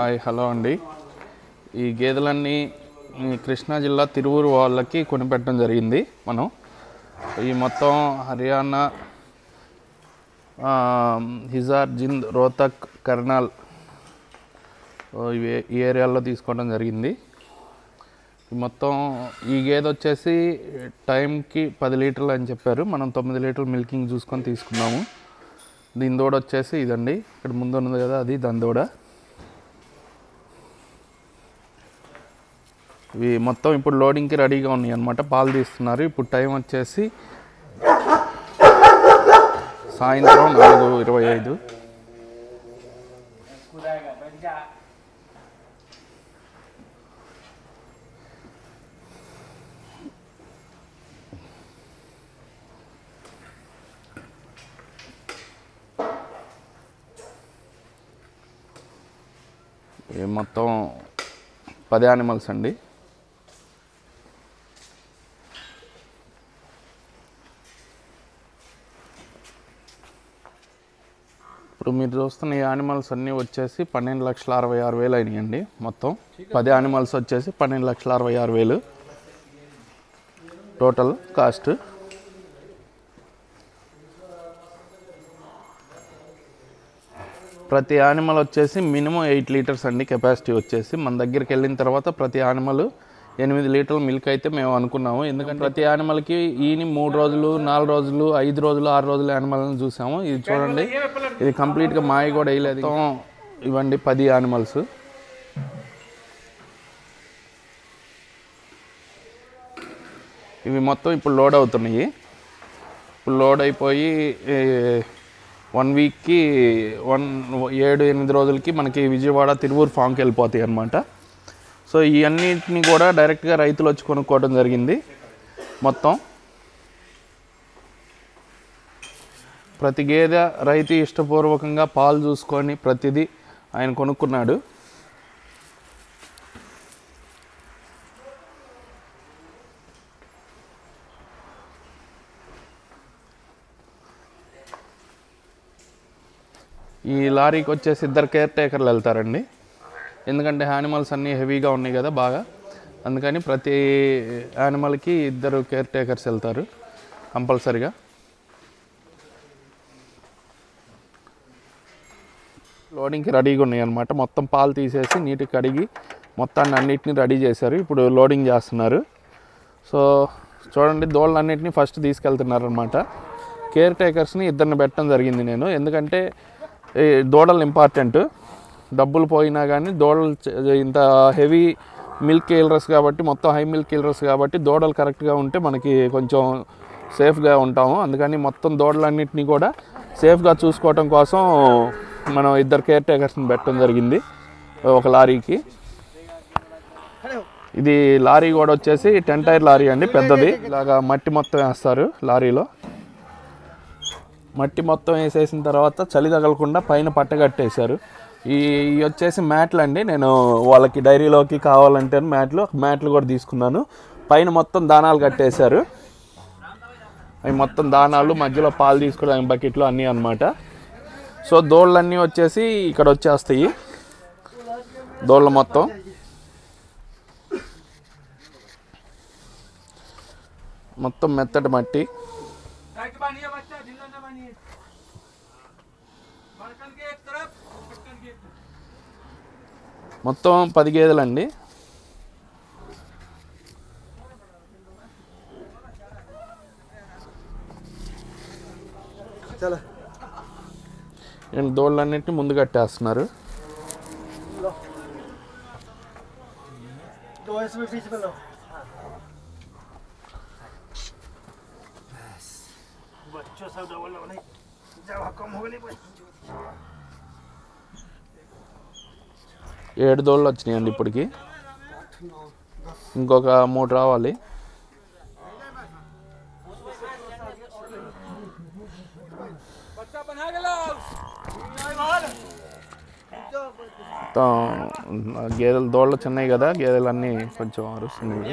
Hi hello అండి. ఈ గేదెలన్నీ కృష్ణా జిల్లా తిరువూరు వాళ్ళకి కొనిపెట్టడం జరిగింది. మనం ఈ మొత్తం హర్యానా, హిజార్, జింద్, రోహ్తక్, కర్నాల్ ఈ ఏరియాల్లో తీసుకోవడం జరిగింది. మొత్తం ఈ గేదె వచ్చేసి టైంకి 10 లీటర్లు అని చెప్పారు. మనం 9 లీటర్లు మిల్కింగ్ చూసుకొని తీసుకున్నాము. దీని దూడ వచ్చేసి ఇదండి, ఇక్కడ ముందు ఉన్నది కదా, అది దాని దూడ. ఇవి మొత్తం ఇప్పుడు లోడింగ్కి రెడీగా ఉన్నాయి అన్నమాట. పాలు తీస్తున్నారు. ఇప్పుడు టైం వచ్చేసి సాయంత్రం 4:25. మొత్తం 10 యానిమల్స్ అండి. ఇప్పుడు మీరు చూస్తున్న ఈ యానిమల్స్ అన్నీ వచ్చేసి 12,66,000 అయినాయండి. మొత్తం 10 యానిమల్స్ వచ్చేసి 12,66,000 టోటల్ కాస్ట్. ప్రతి యానిమల్ వచ్చేసి మినిమం 8 లీటర్స్ అండి కెపాసిటీ వచ్చేసి. మన దగ్గరికి వెళ్ళిన తర్వాత ప్రతి యానిమల్ 8 లీటర్ల మిల్క్ అయితే మేము అనుకున్నాము. ఎందుకంటే ప్రతి యానిమల్కి ఈని 3 రోజులు, 4 రోజులు, 5 రోజులు, 6 రోజులు యానిమల్ని చూసాము. ఇది చూడండి, ఇది కంప్లీట్గా మాయ కూడా వేయలేదు. ఇవ్వండి 10 యానిమల్స్. ఇవి మొత్తం ఇప్పుడు లోడ్ అవుతున్నాయి. ఇప్పుడు లోడ్ అయిపోయి 1 వీక్కి 7-8 రోజులకి మనకి విజయవాడ తిరువూరు ఫామ్కి వెళ్ళిపోతాయి అన్నమాట. సో ఇవన్నిటిని కూడా డైరెక్ట్గా రైతులు వచ్చి కొనుక్కోవడం జరిగింది. మొత్తం ప్రతి గేదె రైతు ఇష్టపూర్వకంగా పాలు చూసుకొని ప్రతిదీ ఆయన కొనుక్కున్నాడు. ఈ లారీకి వచ్చేసి 2 కేర్ టేకర్లు వెళ్తారండి. ఎందుకంటే యానిమల్స్ అన్నీ హెవీగా ఉన్నాయి కదా బాగా, అందుకని ప్రతి యానిమల్కి 2 కేర్ టేకర్స్ వెళ్తారు కంపల్సరిగా. లోడింగ్కి రెడీగా ఉన్నాయి అన్నమాట. మొత్తం పాలు తీసేసి నీట్గా కడిగి మొత్తాన్ని అన్నిటిని రెడీ చేశారు. ఇప్పుడు లోడింగ్ చేస్తున్నారు. సో చూడండి, దోళ్ళన్నింటినీ ఫస్ట్ తీసుకెళ్తున్నారు అనమాట. కేర్ టేకర్స్ని 2 పెట్టడం జరిగింది నేను. ఎందుకంటే దూడలు ఇంపార్టెంట్. డబ్బులు పోయినా కానీ దూడలు ఇంత హెవీ మిల్క్ కీలర్స్ కాబట్టి, మొత్తం హై మిల్క్ కీలర్స్ కాబట్టి దూడలు కరెక్ట్గా ఉంటే మనకి కొంచెం సేఫ్గా ఉంటాము. అందుకని మొత్తం దూడలన్నింటినీ కూడా సేఫ్గా చూసుకోవటం కోసం మనం 2 కేర్ టేకర్స్ని పెట్టడం జరిగింది ఒక లారీకి. ఇది లారీ కూడా వచ్చేసి 10 టైర్ లారీ అండి, పెద్దది. ఇలాగా మట్టి మొత్తం వేస్తారు లారీలో. మట్టి మొత్తం వేసేసిన తర్వాత చలి తగలకుండా పైన పట్ట కట్టేశారు. ఈ వచ్చేసి మ్యాట్లు అండి. నేను వాళ్ళకి డైరీలోకి కావాలంటే మ్యాట్లు కూడా తీసుకున్నాను. పైన మొత్తం దానాలు కట్టేశారు. అవి మొత్తం దానాలు, మధ్యలో పాలు తీసుకోవడానికి బకెట్లు అన్నీ అన్నమాట. సో దోళ్ళన్నీ వచ్చేసి ఇక్కడ వచ్చేస్తాయి. దోళ్ళ మొత్తం మెత్తటి మట్టి. మొత్తం 10 గేదెలండి. దోళ్ళన్నింటినీ ముందు కట్టేస్తున్నారు. ఏడు దోళ్ళు వచ్చినాయండి ఇప్పటికి. ఇంకొక 3 రావాలి. గేదెలు దోళ్ళు చిన్నవి కదా, గేదెలన్నీ కొంచెం అరుస్తున్నాయి.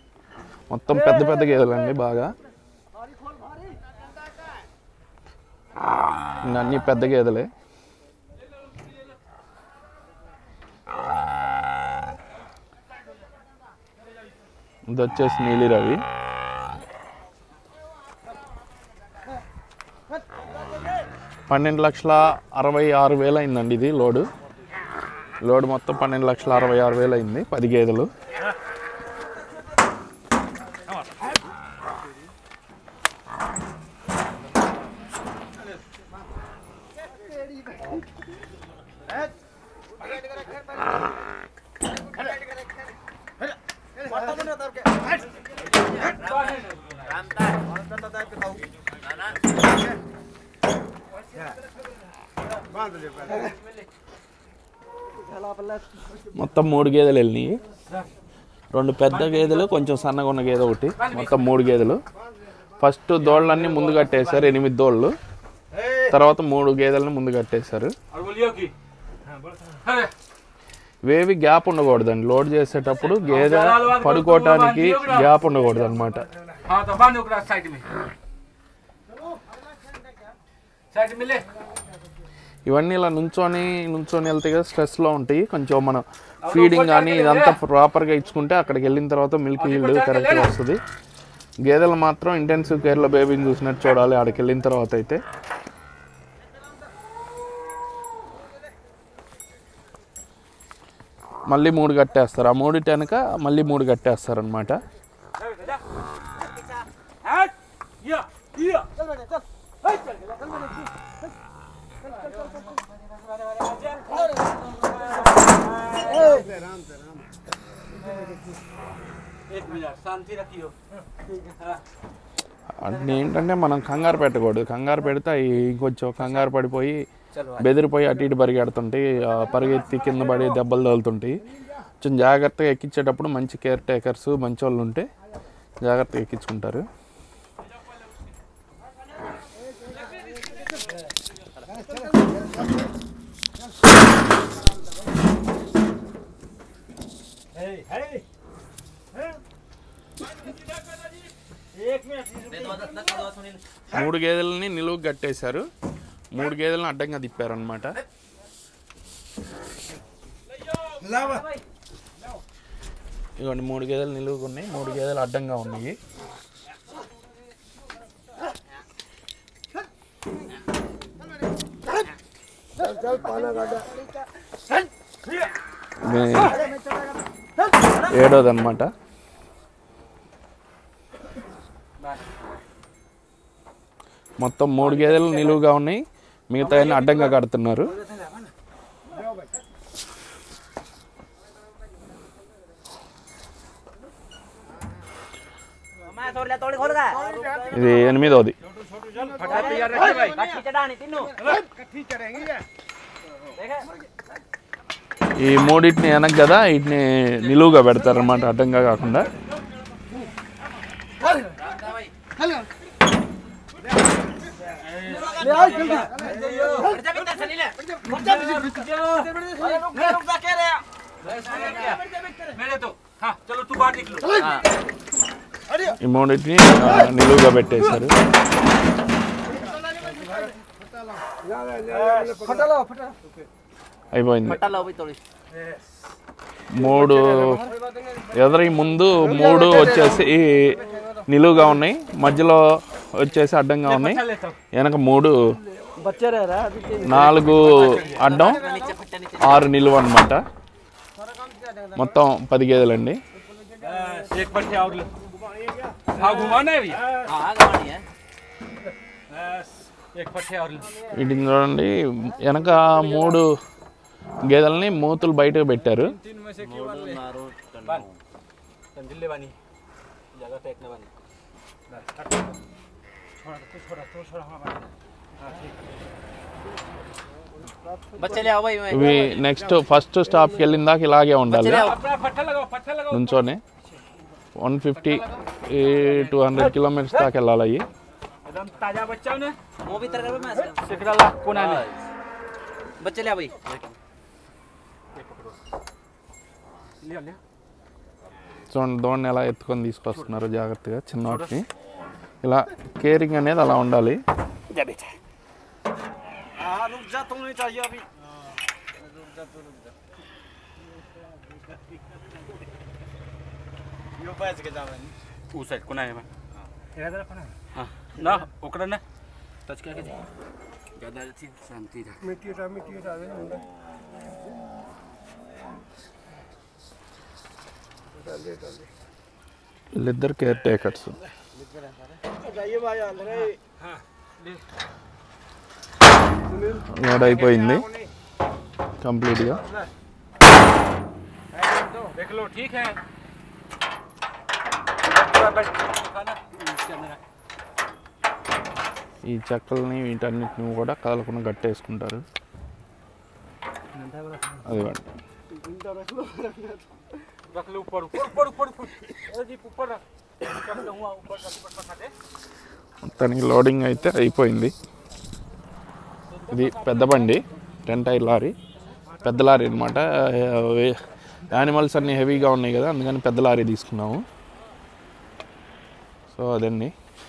మొత్తం పెద్ద పెద్ద గేదెలండి బాగా. ఇంకా అన్నీ పెద్ద గేదెలే. ఇది వచ్చేసి నీలి రవి. $12,66,000 అయిందండి ఇది లోడు మొత్తం. $12,66,000 అయింది. 10 గేదెలు. మొత్తం 3 గేదెలు వెళ్ళినాయి. 2 పెద్ద గేదెలు, కొంచెం సన్నగా ఉన్న గేదె ఒకటి. మొత్తం 3 గేదెలు. ఫస్ట్ దోళ్ళన్నీ ముందు కట్టేశారు, 8 దోళ్ళు. తర్వాత 3 గేదెలను ముందు కట్టేశారు. ఇవేవి గ్యాప్ ఉండకూడదండి లోడ్ చేసేటప్పుడు. గేదె పడుకోవటానికి గ్యాప్ ఉండకూడదు అనమాట. ఇవన్నీ ఇలా నుంచొని వెళ్తే కదా స్ట్రెస్లో ఉంటాయి. కొంచెం మనం ఫీడింగ్ కానీ ఇదంతా ప్రాపర్గా ఇచ్చుకుంటే అక్కడికి వెళ్ళిన తర్వాత మిల్క్ ఈల్డ్ కరెక్ట్గా వస్తుంది. గేదెలు మాత్రం ఇంటెన్సివ్ కేర్లో బేబీని చూసినట్టు చూడాలి అక్కడికి వెళ్ళిన తర్వాత అయితే. మళ్ళీ 3 కట్టేస్తారు. ఆ 3 వెనక మళ్ళీ 3 కట్టేస్తారు అనమాట. అంటే ఏంటంటే మనం కంగారు పెట్టకూడదు. కంగారు పెడితే ఇంకొంచెం కంగారు పడిపోయి బెదిరిపోయి అటు ఇటు పరిగెడుతుంటాయి. పరిగెత్తి కింద పడి దెబ్బలు తగులుతుంటాయి. కొంచెం జాగ్రత్తగా ఎక్కించేటప్పుడు మంచి కేర్ టేకర్స్ మంచి వాళ్ళు ఉంటే జాగ్రత్తగా ఎక్కించుకుంటారు. మూడు గేదెలని నిలువు కట్టేశారు. 3 గేదెలను అడ్డంగా తిప్పారనమాట. ఇవ్వండి 3 గేదెలు నిలువుగా ఉన్నాయి, 3 గేదెలు అడ్డంగా ఉన్నాయి. ఏడోదన్నమాట. మొత్తం 3 గేదెలు నిలువుగా ఉన్నాయి, మిగతా అడ్డంగా కడుతున్నారు. ఇది 8వది. ఈ మూడింటిని వెనక కదా వీటిని నిలువుగా పెడతారు అన్నమాట, అడ్డంగా కాకుండా. ఈ మూడింటిని నిలువుగా పెట్టేశారు. అయిపోయింది. 3 ఎదరి ముందు 3 వచ్చేసి నిలువుగా ఉన్నాయి, మధ్యలో వచ్చేసి అడ్డంగా ఉన్నాయి, వెనక 3 4 అడ్డం 6 నిలువు అనమాట. మొత్తం 10 గేదెలండి. వీటిని చూడండి, వెనక 3 గేదెలని మూతులు బయటకు పెట్టారు. ఇవి నెక్స్ట్ ఫస్ట్ స్టాప్కి వెళ్ళిన దాకా ఇలాగే ఉండాలి నుంచోనే. 150-200 కిలోమీటర్స్ దాకా వెళ్ళాలి అవి. చూడండి దోణ్ణి ఎలా ఎత్తుకొని తీసుకొస్తున్నారు జాగ్రత్తగా. చిన్నవాటిని ఇలా కేరింగ్ అనేది అలా ఉండాలి. जा, तुम नहीं चाहिए अभी। यो पैसे के जावे उ साइड कोना है हेरा जरा कोना हां ना ओकरा ना टच करके ज्यादा अच्छी शांति रहे मिट्टी हटा दे వీళ్ళిద్దరు కేర్ టేకర్స్ जाइए भाई अंदर हां లోడ్ అయిపోయింది కంప్లీట్గా देख लो ठीक है ఈ చెక్కల్ని వీటన్నిటిని కూడా కదలకుండా కట్టేసుకుంటారు అది మొత్తానికి లోడింగ్ అయితే అయిపోయింది. ఇది పెద్ద బండి 10 టైర్ లారీ, పెద్ద లారీ అనమాట. యానిమల్స్ అన్నీ హెవీగా ఉన్నాయి కదా, అందుకని పెద్ద లారీ తీసుకున్నాము. సో అదండి,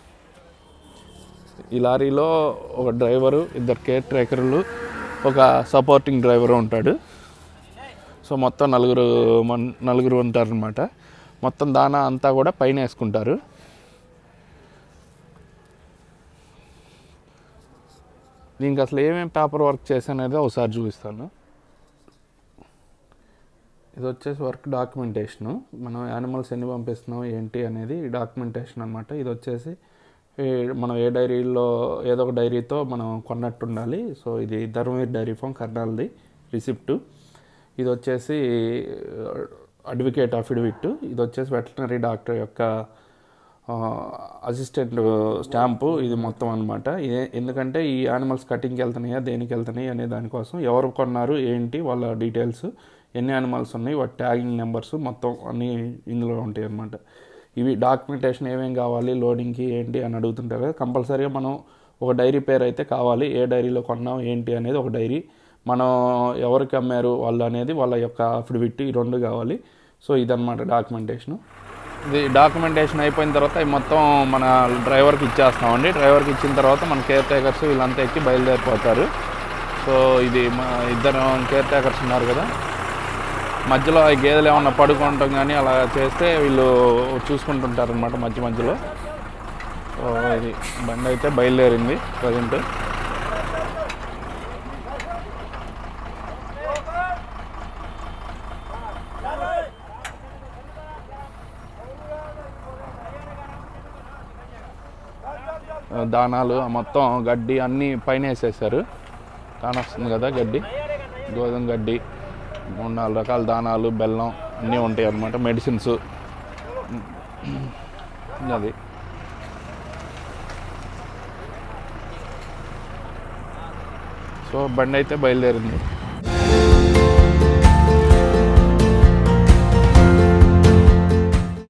ఈ లారీలో ఒక డ్రైవరు, 2 కేర్ ట్రేకర్లు, ఒక సపోర్టింగ్ డ్రైవరు ఉంటాడు. సో మొత్తం నలుగురు ఉంటారనమాట. మొత్తం దానా అంతా కూడా పైన వేసుకుంటారు. దీనికి అసలు ఏమేమి పేపర్ వర్క్ చేశానేది ఒకసారి చూపిస్తాను. ఇది వచ్చేసి వర్క్ డాక్యుమెంటేషను. మనం యానిమల్స్ ఎన్ని పంపిస్తున్నాం ఏంటి అనేది డాక్యుమెంటేషన్ అనమాట. ఇది వచ్చేసి మనం ఏ డైరీలో ఏదో ఒక డైరీతో మనం కొన్నట్టు ఉండాలి. సో ఇది ధర్మవీర్ డైరీ ఫామ్ కర్నాల్ది రిసిప్టు. ఇది వచ్చేసి అడ్వకేట్ అఫిడవిట్. ఇది వచ్చేసి వెటర్నరీ డాక్టర్ యొక్క అసిస్టెంట్ స్టాంపు. ఇది మొత్తం అనమాట. ఎందుకంటే ఈ యానిమల్స్ కటింగ్కి వెళ్తున్నాయా దేనికి వెళ్తున్నాయి అనే దానికోసం, ఎవరు కొన్నారు ఏంటి వాళ్ళ డీటెయిల్స్, ఎన్ని యానిమల్స్ ఉన్నాయి, వాటి ట్యాగింగ్ నెంబర్స్ మొత్తం అన్నీ ఇందులో ఉంటాయి అన్నమాట. ఇవి డాక్యుమెంటేషన్ ఏమేమి కావాలి లోడింగ్కి ఏంటి అని అడుగుతుంటారు కదా, కంపల్సరీగా మనం ఒక డైరీ పేరు అయితే కావాలి. ఏ డైరీలో కొన్నాం ఏంటి అనేది ఒక డైరీ, మనం ఎవరికి అమ్మారు వాళ్ళు అనేది వాళ్ళ యొక్క అఫిడవిట్, ఈ 2 కావాలి. సో ఇదన్నమాట డాక్యుమెంటేషను. ఇది డాక్యుమెంటేషన్ అయిపోయిన తర్వాత ఇది మొత్తం మన డ్రైవర్కి ఇచ్చేస్తామండి. డ్రైవర్కి ఇచ్చిన తర్వాత మన కేర్ టేకర్స్ వీళ్ళంతా ఎక్కి బయలుదేరిపోతారు. సో ఇది మా 2 కేర్ టేకర్స్ ఉన్నారు కదా, మధ్యలో ఈ గేదెలు ఏమన్నా పడుకుంటాం కానీ అలా చేస్తే వీళ్ళు చూసుకుంటుంటారు అనమాట మధ్య మధ్యలో. సో ఇది బండి అయితే బయలుదేరింది ప్రజెంట్. దానాలు మొత్తం గడ్డి అన్నీ పైన వేసేసారు. కానొస్తుంది కదా గడ్డి, గోధుమ గడ్డి, 3-4 రకాల దానాలు, బెల్లం అన్నీ ఉంటాయి అన్నమాట, మెడిసిన్స్. అది సో బండి అయితే బయలుదేరింది.